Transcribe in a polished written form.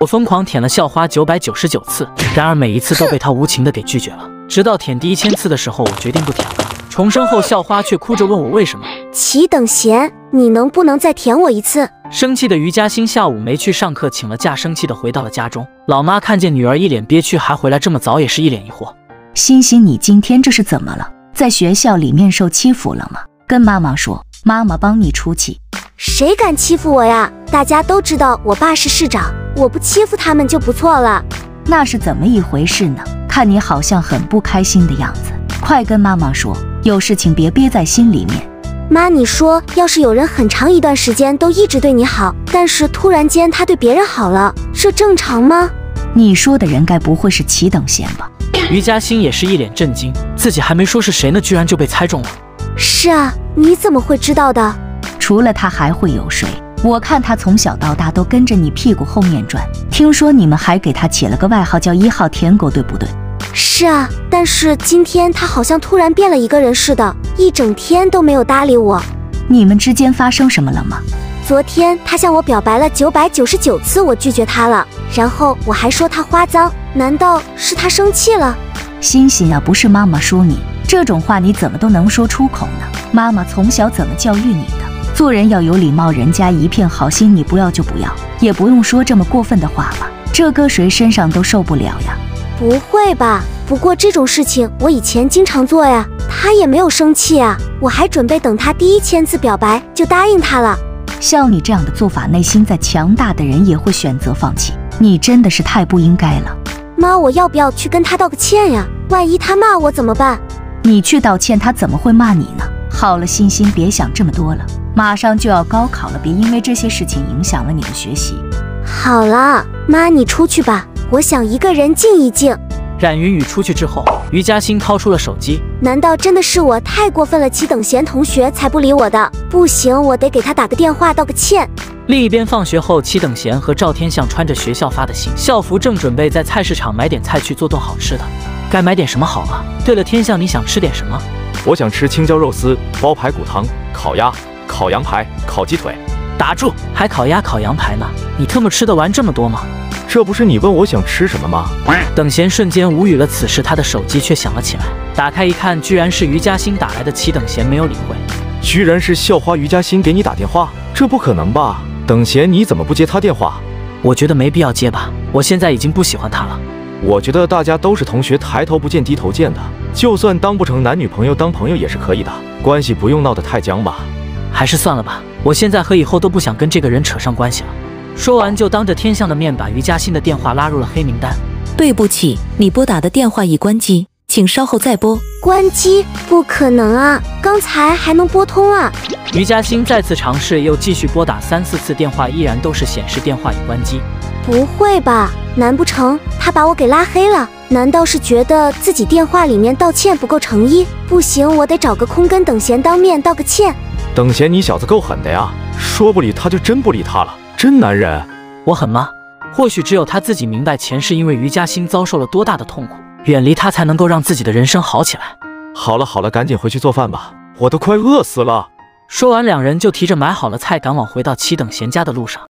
我疯狂舔了校花999次，然而每一次都被他无情的给拒绝了。直到舔第1000次的时候，我决定不舔了。重生后，校花却哭着问我为什么。 齐等闲，你能不能再舔我一次？ 生气的于嘉欣下午没去上课，请了假，生气的回到了家中。老妈看见女儿一脸憋屈，还回来这么早，也是一脸疑惑。 欣欣，你今天这是怎么了？在学校里面受欺负了吗？跟妈妈说，妈妈帮你出气。 谁敢欺负我呀？大家都知道我爸是市长，我不欺负他们就不错了。 那是怎么一回事呢？看你好像很不开心的样子，快跟妈妈说，有事情别憋在心里面。 妈，你说要是有人很长一段时间都一直对你好，但是突然间他对别人好了，这正常吗？ 你说的人该不会是齐等闲吧？ 于嘉欣也是一脸震惊，自己还没说是谁呢，居然就被猜中了。 是啊，你怎么会知道的？ 除了他还会有谁？我看他从小到大都跟着你屁股后面转，听说你们还给他起了个外号叫1号舔狗，对不对？ 是啊，但是今天他好像突然变了一个人似的，一整天都没有搭理我。 你们之间发生什么了吗？ 昨天他向我表白了999次，我拒绝他了，然后我还说他花脏，难道是他生气了？ 欣欣啊，不是妈妈说你这种话，你怎么都能说出口呢？妈妈从小怎么教育你的？做人要有礼貌，人家一片好心，你不要就不要，也不用说这么过分的话吧，这搁谁身上都受不了呀。 不会吧？不过这种事情我以前经常做呀，他也没有生气啊，我还准备等他第1000次表白就答应他了。 像你这样的做法，内心再强大的人也会选择放弃，你真的是太不应该了。 妈，我要不要去跟他道个歉呀？万一他骂我怎么办？ 你去道歉，他怎么会骂你呢？好了，欣欣，别想这么多了，马上就要高考了，别因为这些事情影响了你的学习。 好了，妈，你出去吧，我想一个人静一静。 冉云雨出去之后，于嘉欣掏出了手机。 难道真的是我太过分了？齐等闲同学才不理我的，不行，我得给他打个电话道个歉。 另一边，放学后，齐等闲和赵天象穿着学校发的新校服，正准备在菜市场买点菜去做顿好吃的。该买点什么好啊？对了，天象，你想吃点什么？ 我想吃青椒肉丝、煲排骨汤、烤鸭、烤羊排、烤鸡腿。 打住，还烤鸭、烤羊排呢？你特么吃得完这么多吗？ 这不是你问我想吃什么吗？ 等闲瞬间无语了，此时他的手机却响了起来，打开一看，居然是于嘉欣打来的。齐等闲没有理会， 居然是校花于嘉欣给你打电话，这不可能吧？等闲，你怎么不接他电话？ 我觉得没必要接吧，我现在已经不喜欢他了。 我觉得大家都是同学，抬头不见低头见的，就算当不成男女朋友，当朋友也是可以的，关系不用闹得太僵吧。 还是算了吧，我现在和以后都不想跟这个人扯上关系了。说完就当着天象的面把于嘉欣的电话拉入了黑名单。 对不起，你拨打的电话已关机，请稍后再拨。 关机？不可能啊，刚才还能拨通啊。 于嘉欣再次尝试，又继续拨打3、4次电话，依然都是显示电话已关机。 不会吧？难不成他把我给拉黑了？难道是觉得自己电话里面道歉不够诚意？不行，我得找个空跟等闲当面道个歉。 等闲，你小子够狠的呀，说不理他就真不理他了，真男人。 我狠吗？或许只有他自己明白，前世因为于嘉欣遭受了多大的痛苦，远离他才能够让自己的人生好起来。 好了好了，赶紧回去做饭吧，我都快饿死了。 说完，两人就提着买好了菜赶往回到齐等闲家的路上。